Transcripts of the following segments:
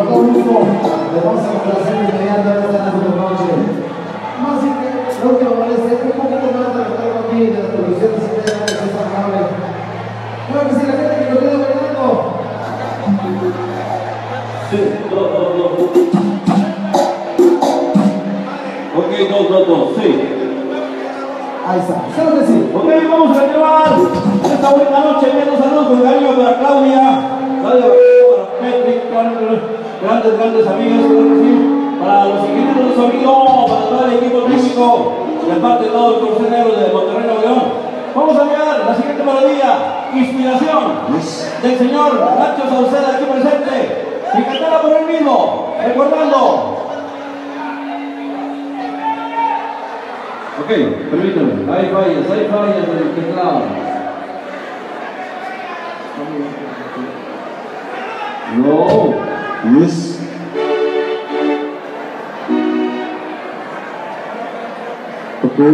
con todo gusto, les vamos a complacer inmediatamente esta noche. Más que lo que me parece, un poquito más de recargo aquí de las producciones y de la que se está amable. Claro que sí, la gente que lo queda bailando. Sí, dos. Ok, dos, sí. Ahí está, claro que sí. Ok, vamos a continuar esta buena noche. Enviando saludos con cariño para Claudia, para Patrick, grandes amigos, para los ingenieros de sonido, para todo el equipo técnico, de parte de todos los corsarios de Monterrey, Nuevo León. Vamos a enviar la siguiente melodía, Inspiración, del señor Nacho Sauceda, aquí presente, y cantada por él mismo, recordando. Ok, permítanme, hay fallas en el teclado. No. Yes. Okay.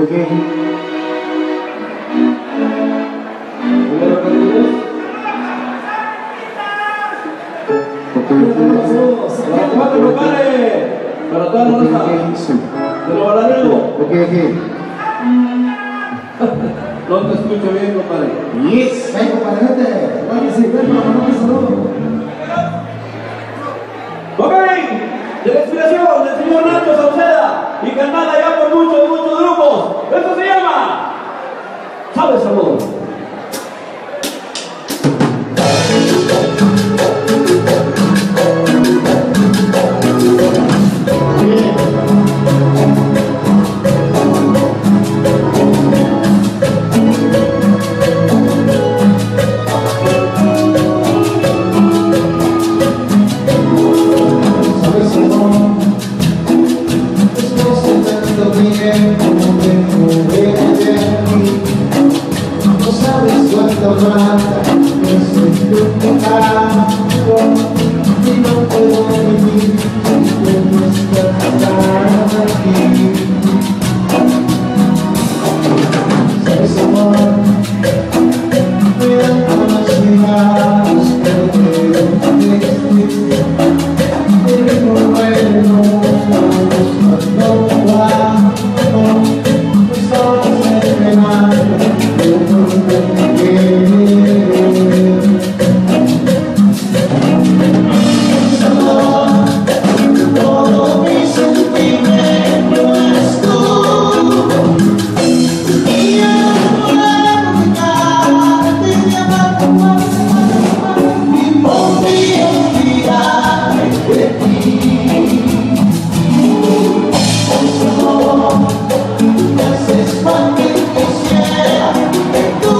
Para toda la noche. Te lo balaneo. Ok. No te escucho bien, compadre. Yes. Ven, compadre, vete. Claro que sí, ven, para mandarte un saludo. Ok, de la inspiración del señor Nacho Sauceda y cantada ya por muchos grupos. Esto se llama ¿Sabes, amor? No sabes cuánto mata ese tu pecado y no puedo vivir de nuestra cara aquí. Sabes, amor, cuidando las miradas que te existir y recorrernos cuando vamos, pues somos esperando. Todo mi sentimiento es tú y yo no puedo dejarte de amar y por ti olvidarme de ti. Me haces cualquier quisiera que tú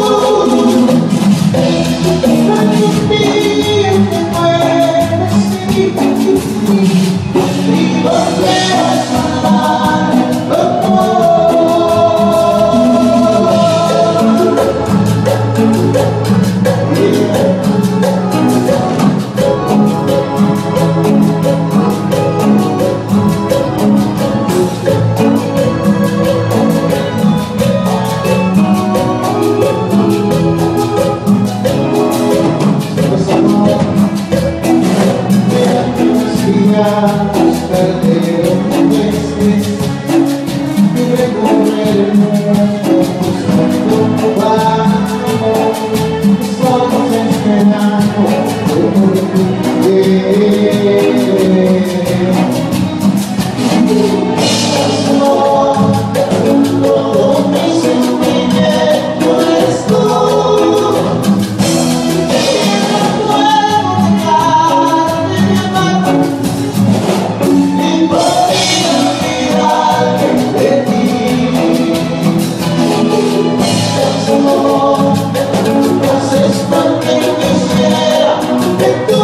haces cualquier quisiera que tú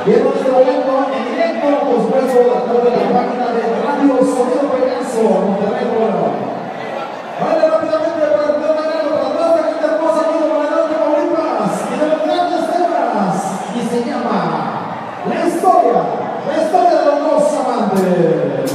Y en este momento, en directo, por supuesto, a través de la página de Radio Sonido Pegaso, Monterrey, Nuevo. Vale, rápidamente para el primer ganado, para toda esta gente hermosa aquí de Monterrey, Tamaulipas, y de los grandes temas, y se llama La historia de los dos amantes.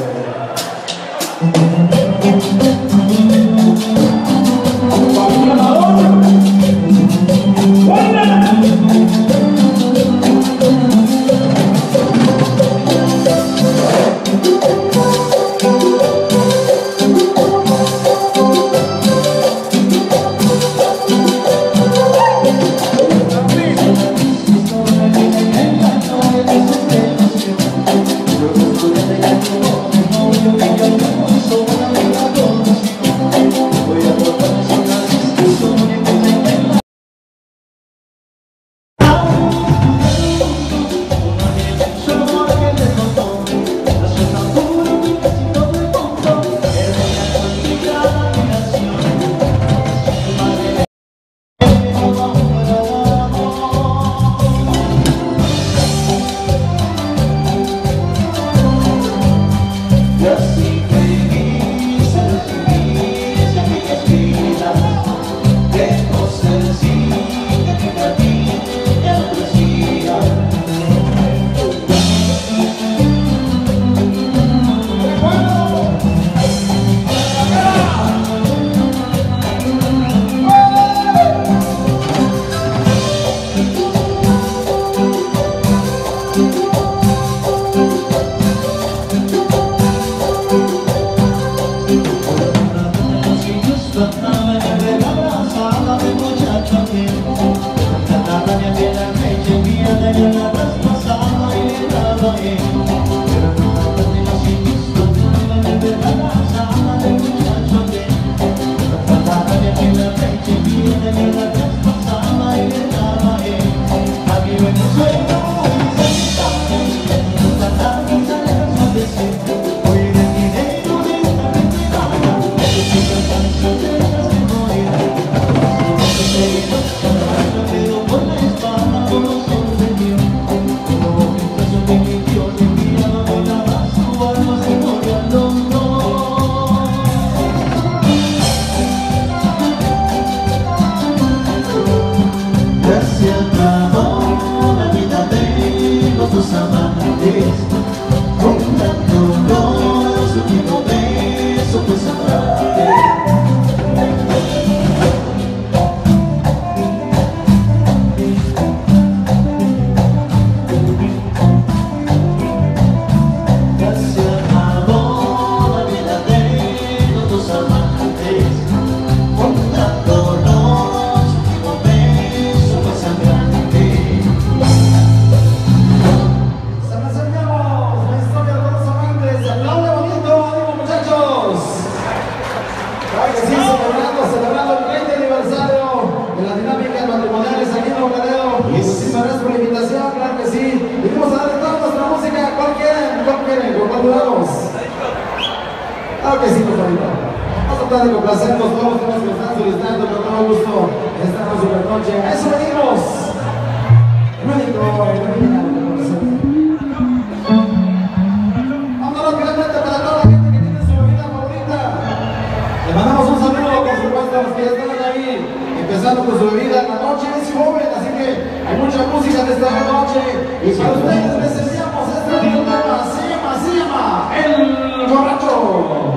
Claro que sí, por favor. Vamos a tratar de complacernos todos los temas que están solicitando con todo gusto en esta super noche. A eso venimos. Vamos rápidamente para toda la gente que tiene su bebida favorita. Le mandamos un saludo, por supuesto, a los que ya están ahí empezando con su bebida. La noche es joven, así que hay mucha música de esta noche. Y para ustedes les enseñamos este tema. Se llama El Borracho.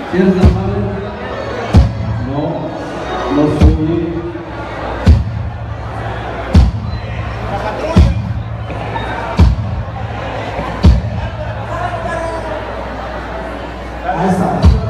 ¿Sí eres tan amable? No, no soy. Ahí está.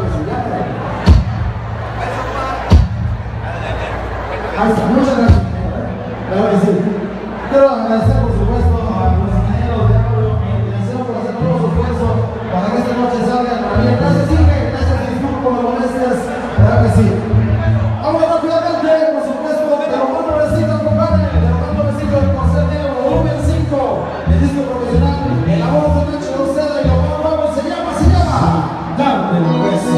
Ahí está, muchas gracias. Claro que sí. Quiero agradecer, por supuesto, a los ingenieros de audio y iluminación por hacer todo su esfuerzo para que esta noche salga de maravilla. Gracias, Inge. Gracias, disculpo por las molestias. Claro que sí. Vamos rápidamente, por supuesto, de lo más nuevecito, compadre. De lo más nuevecito del Corcel Negro, volumen 5. El disco profesional, en la voz de Nacho Roseda y lo más nuevo se llama. Dame un beso.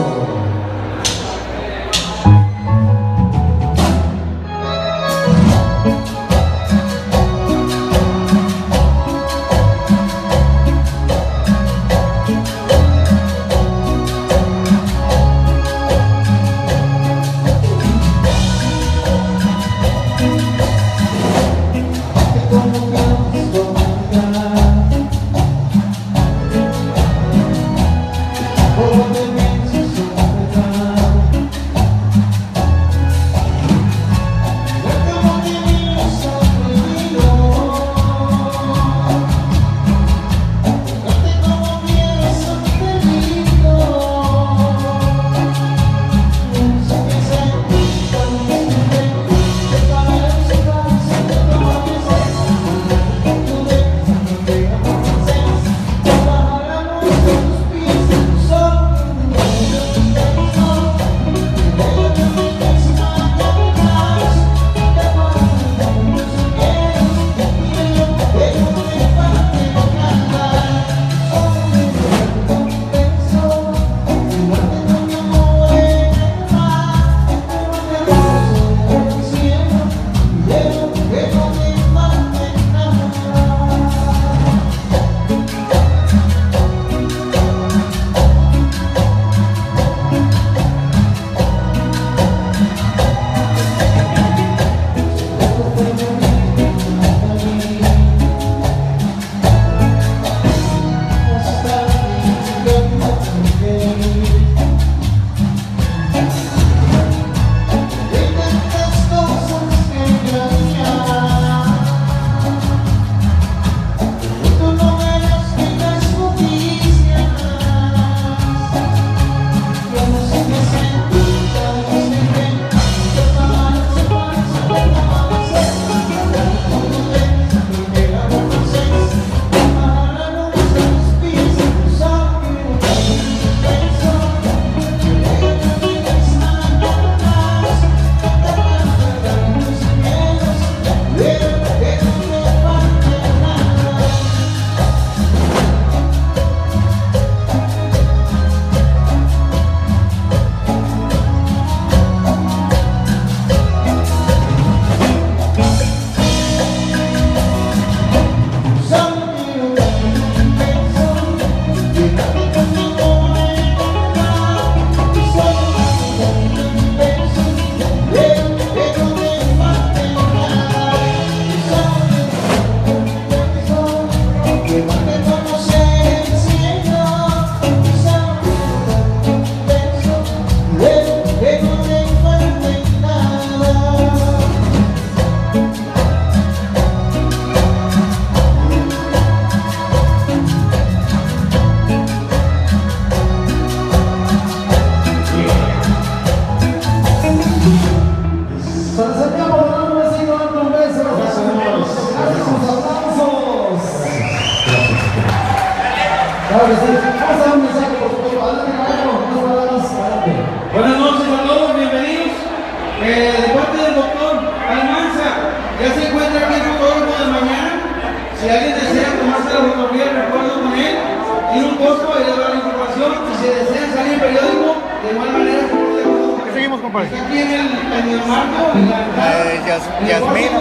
Claro que sí. Vamos a dar un mensaje, por supuesto. Adelante, caballero. Unas palabras. Adelante. Buenas noches a todos, bienvenidos. De parte del doctor Almanza, ya se encuentra aquí el fotógrafo de mañana. Si alguien desea tomarse la fotografía, recuerdo con él. Tiene un costo, ahí les va la información. Y si desean salir en periódico, de igual manera se puede hacer. Seguimos, compadre. Está aquí en el marco, en la Yasmín.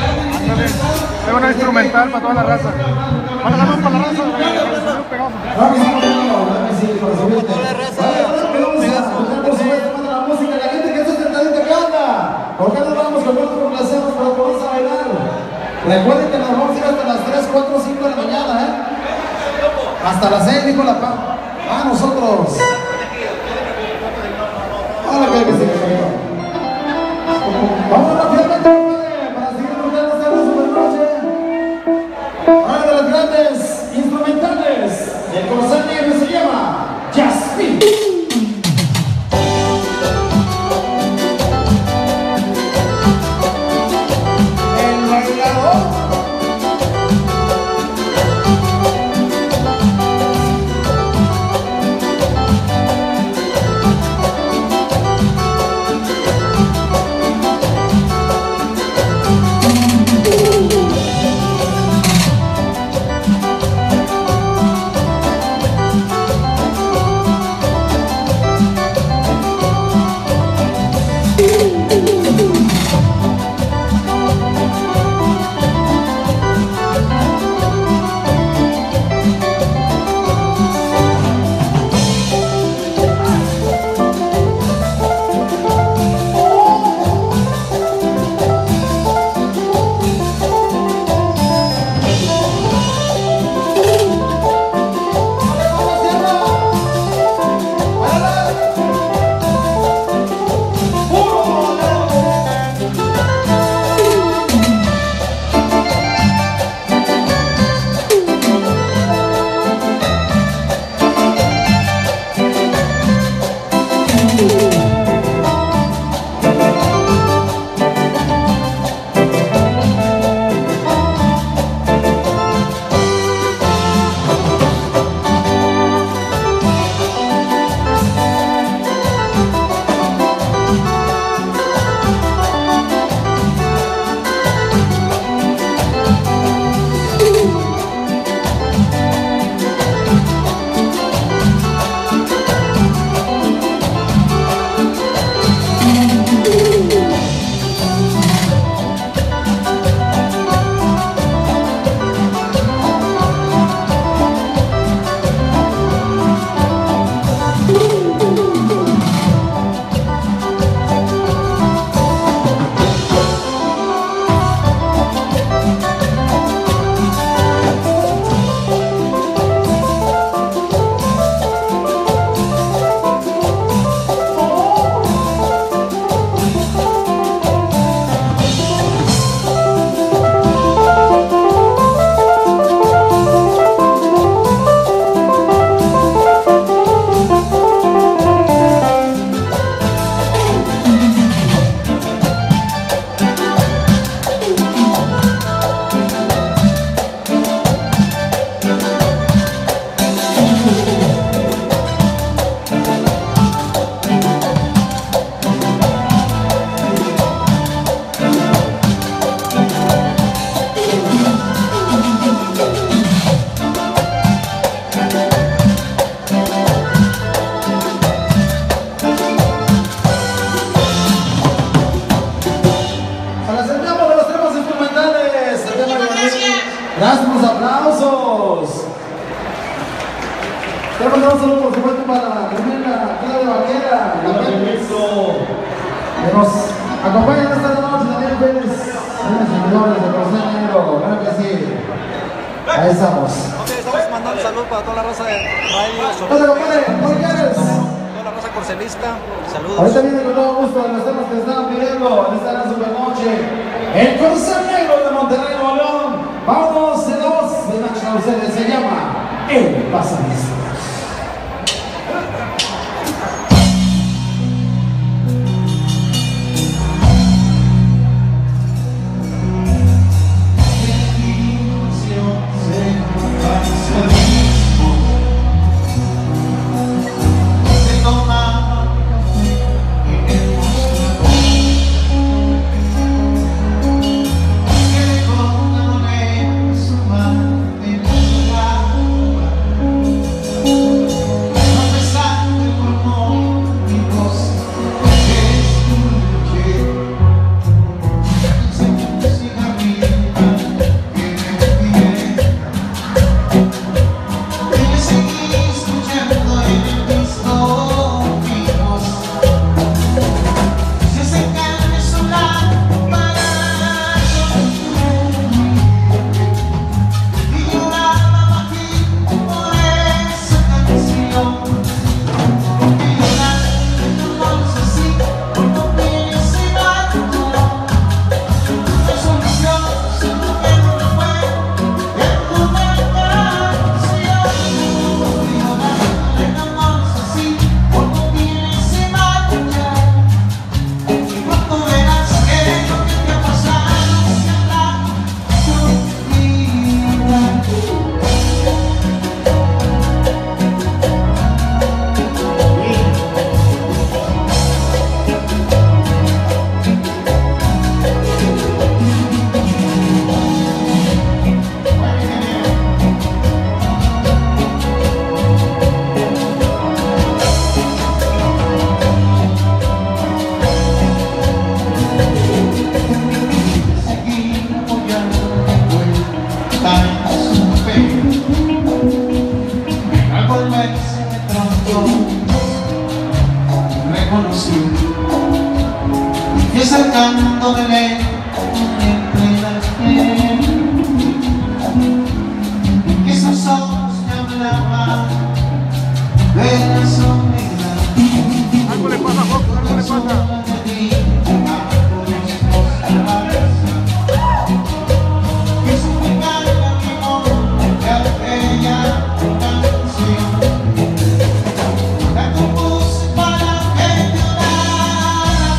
Es una instrumental para toda la raza. Para la mano, para la raza. Claro que sí, claro que sí, por supuesto. Vale, vamos a escuchar, por supuesto, la música. La gente que está sentadita, ¿qué onda? ¿Por qué no vamos con otros complaceros para poder bailar? Recuerden que nos vamos a ir hasta las 3, 4, 5 de la mañana, ¿eh? Hasta las 6, dijo la PA. Nosotros. Vamos rápidamente para seguir disfrutando esta supernoche. Una de las grandes instrumentales del Corozal Negro se llama Jasmine. El bailador. Gracias por los aplausos. Te mandamos un saludo por supuesto para Carmela, Claudia Vaquera, que nos acompañan esta noche también, Pérez, señores de Corozal Negro, claro que sí. Ahí estamos. Estamos mandando un saludo para toda la raza de radio. Hola, compadre, ¿por qué eres? Toda la raza corcelista. Saludos. Ahorita viene con todo gusto de los temas que estaban pidiendo en esta gran supernoche. El Corozal Negro de Monterrey, Nuevo León. Vamos de dos de Nacho ustedes, se llama El Pasadista. yo reconocí que acercándome entre la piel, que esos ojos me hablaban de la soledad. Algo le pasa a Fox, algo le pasa. Que suplicara mi amor de aquella canción. La compuse para que llorara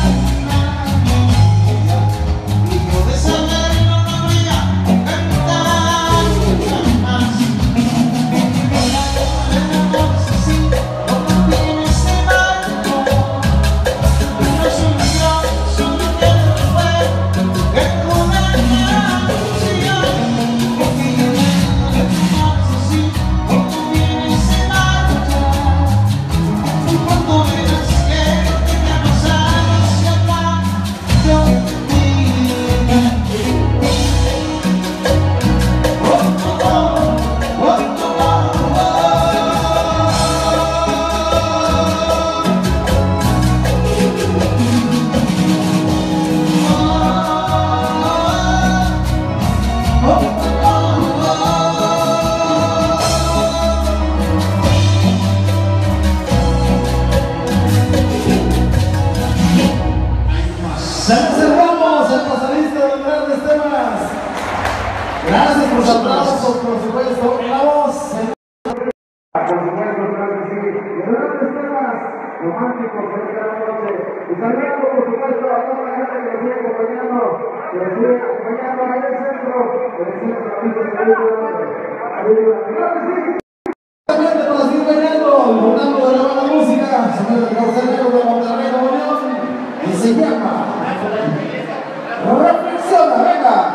y yo de saberlo no habría cantado jamás. Mi vida de amor así, como tiene ese barco. No soy yo, solo que fue que con la canción. Porque yo de amor así, como tiene ese barco. Cuando verás que te pasado hacia acá, yo te digo. Cerramos el pasadista de los grandes temas. Gracias por sus aplausos, por supuesto. En la voz. Por supuesto, claro que sí. Y los grandes temas románticos de esta noche. Y saludando, por supuesto, a toda la gente que nos sigue acompañando, allá en el centro, que nos sigue claro que sí. Para seguir bailando, disfrutando de la buena música, sonido de Carcelero de Monterrey, Nuevo León, y se llama Reflexiona, venga.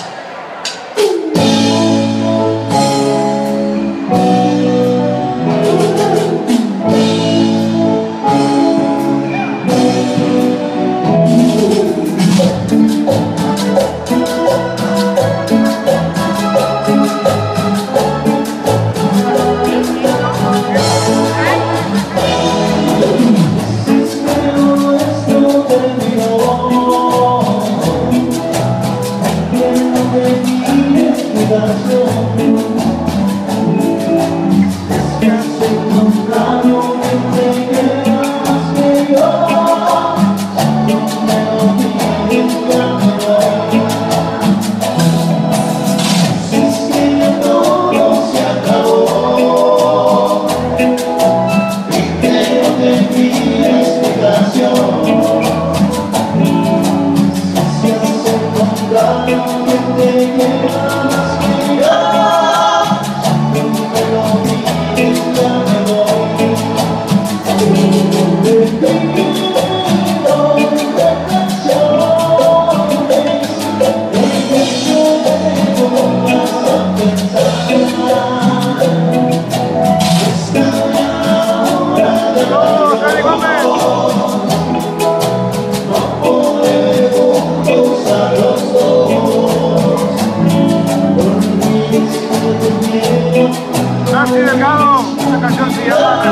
Nancy Delgado, esta canción se llama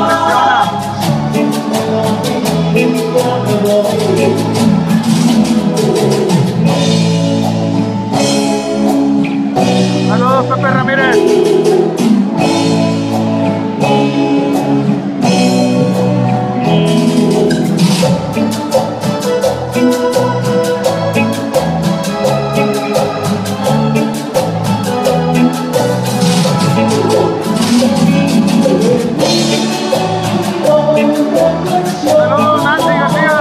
Reflexiona. Saludos, Pepe Ramírez. Saludos, Nancy García.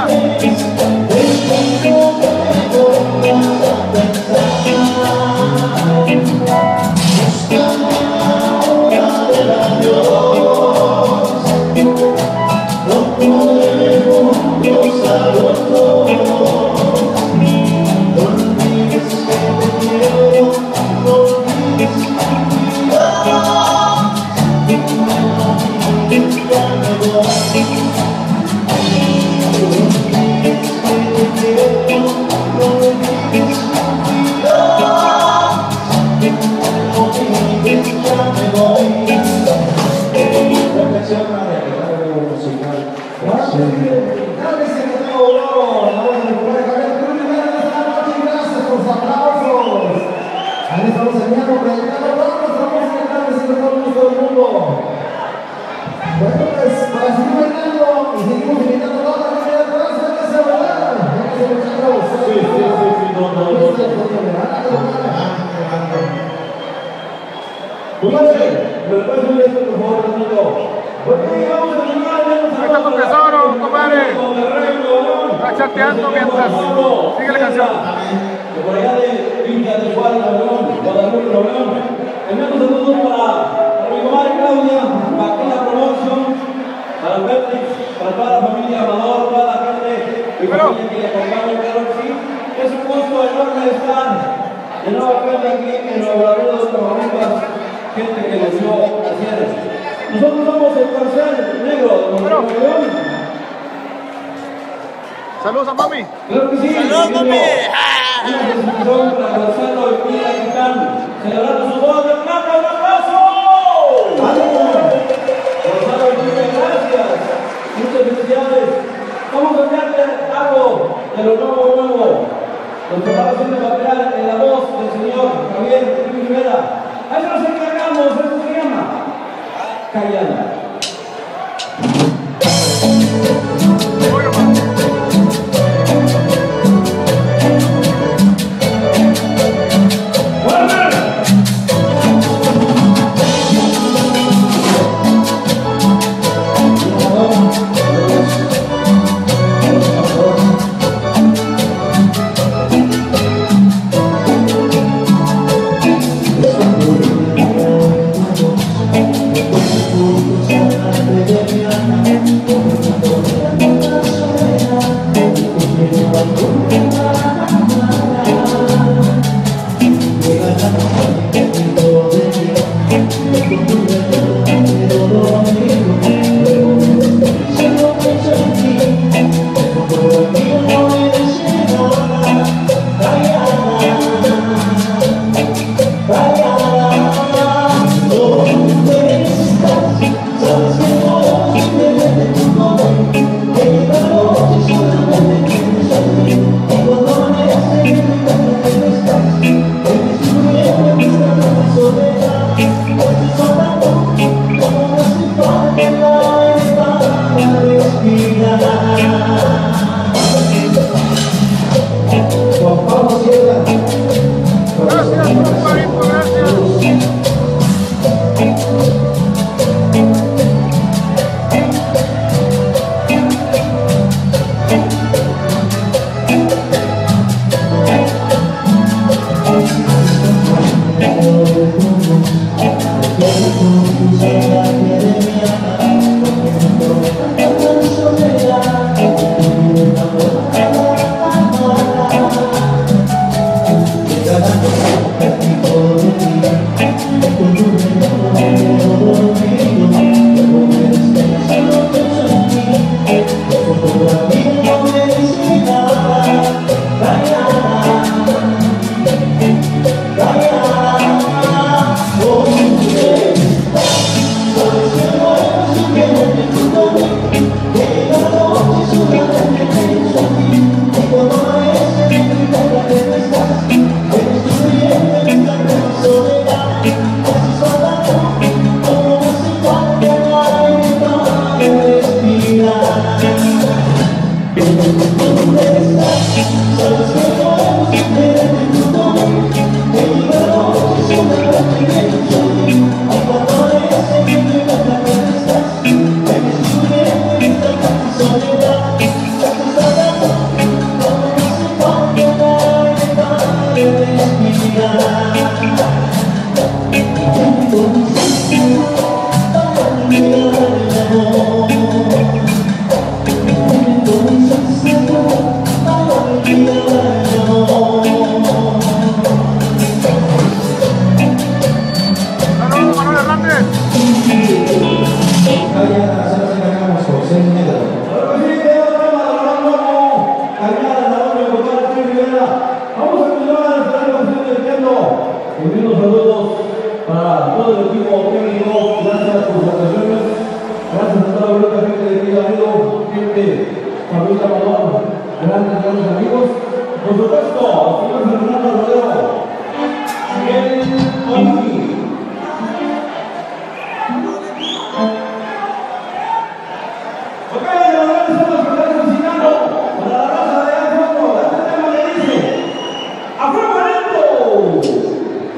Ahí estamos enviando, proyectando toda nuestra música, claro que sí, con todo el gusto del mundo. Bueno, pues para seguir bailando y seguimos invitando a toda la gente de atrás, véngase a bailar. Véngase, muchachos. Sí, ¿me puedes subir esto, por favor, amigo? Bueno, vamos a terminar, Ahí está tu tesoro, compadre. Está chateando mientras sigue la canción. De por allá de Villa de Juárez, Guadalupe, León. Enviamos saludos para mi comadre Claudia, para aquí la promoción, para el Petrix, para toda la familia Amador, toda la gente y familia que le acompaña, claro que sí. Es un gusto enorme estar de nueva cuenta aquí en Nuevo Laredo de Tamaulipas, gente que nos dio ayer. Nosotros somos el tercer negro de Nuevo León. Saludos a mami. Claro que sí. ¡Saludos, mami! Una presentación para Gonzalo y Pila Quintán, celebrando su boda de plata. ¡Un aplauso! Gonzalo y Pila, gracias. Muchas felicidades. Vamos a enviarle algo de lo nuevo. Nos preparación de material en la voz del señor Javier Rivera. Ahí se nos encargamos, eso se llama Callada. familia Amador, grandes amigos. Por supuesto, señor Fernando Rodeo, el Omi. Ok, la verdad estamos cocinando para la raza de Afuego. Este tema le dice: ¡a fuego lento!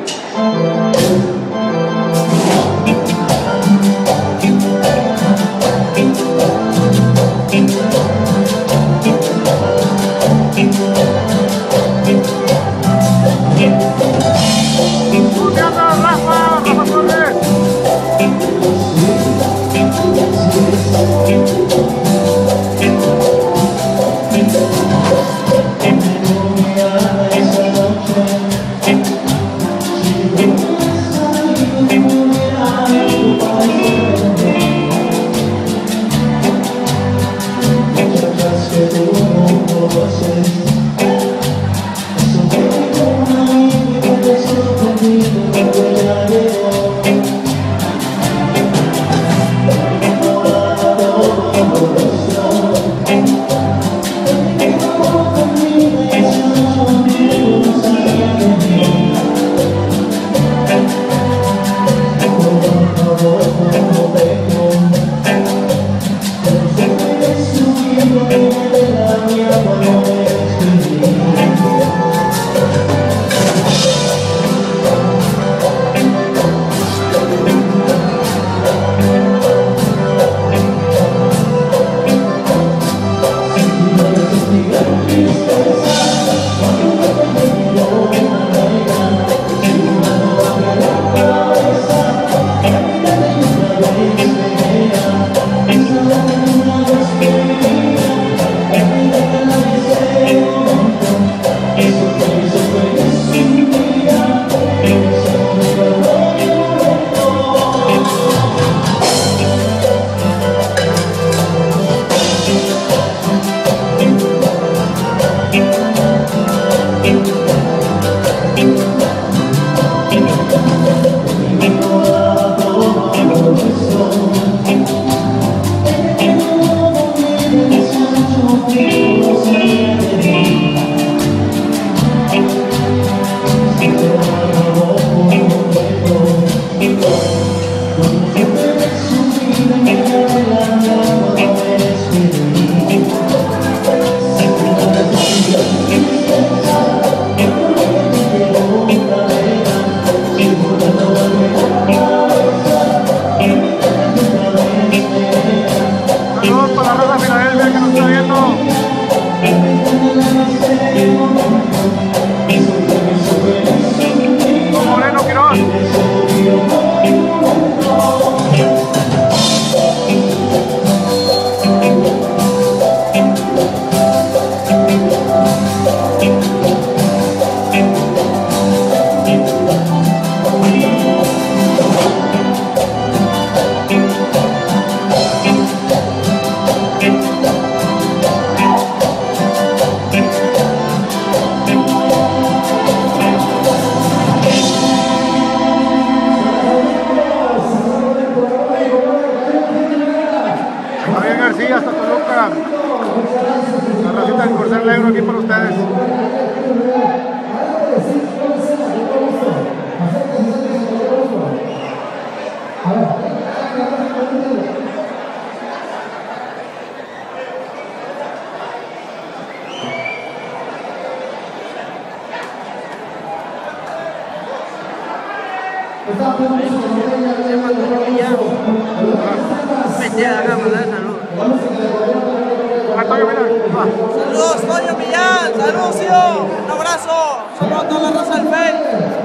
Saludos, Toño Millán, saludos, tío. Un abrazo, saludos a toda la raza del Face.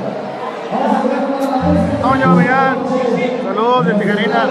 Toño Millán, saludos de Tijerina.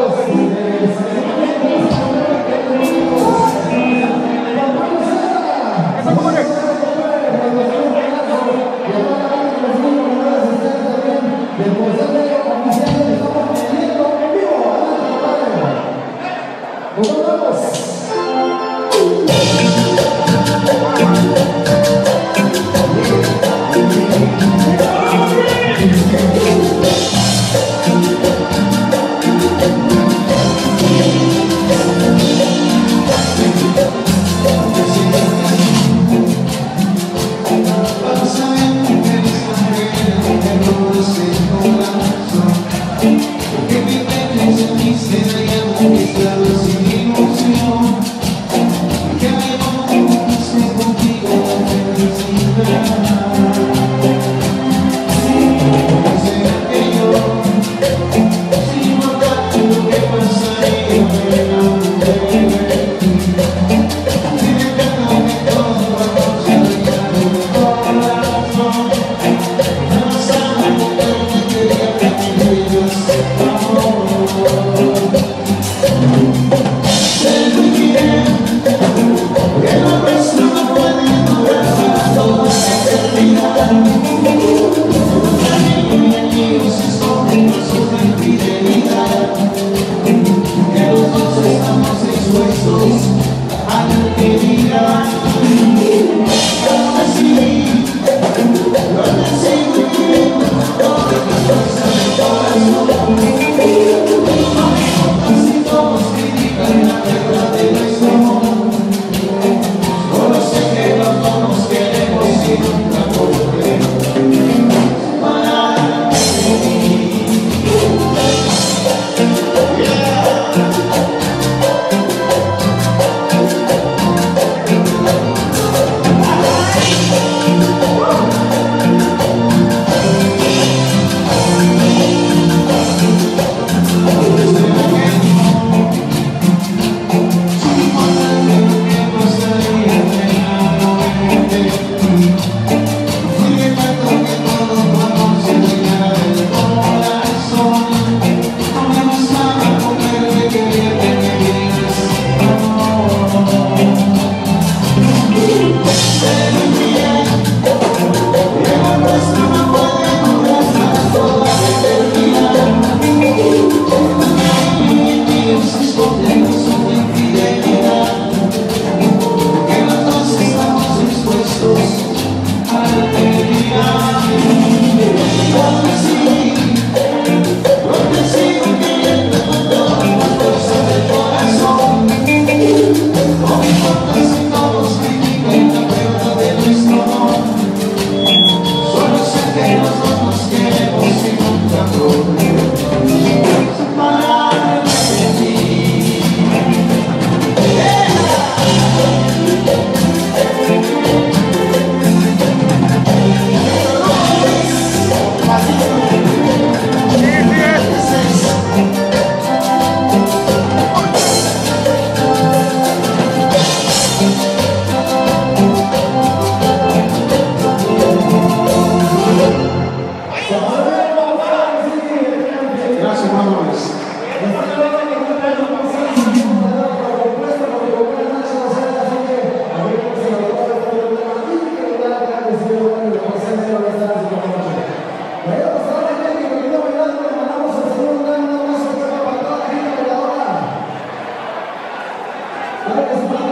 Gracias.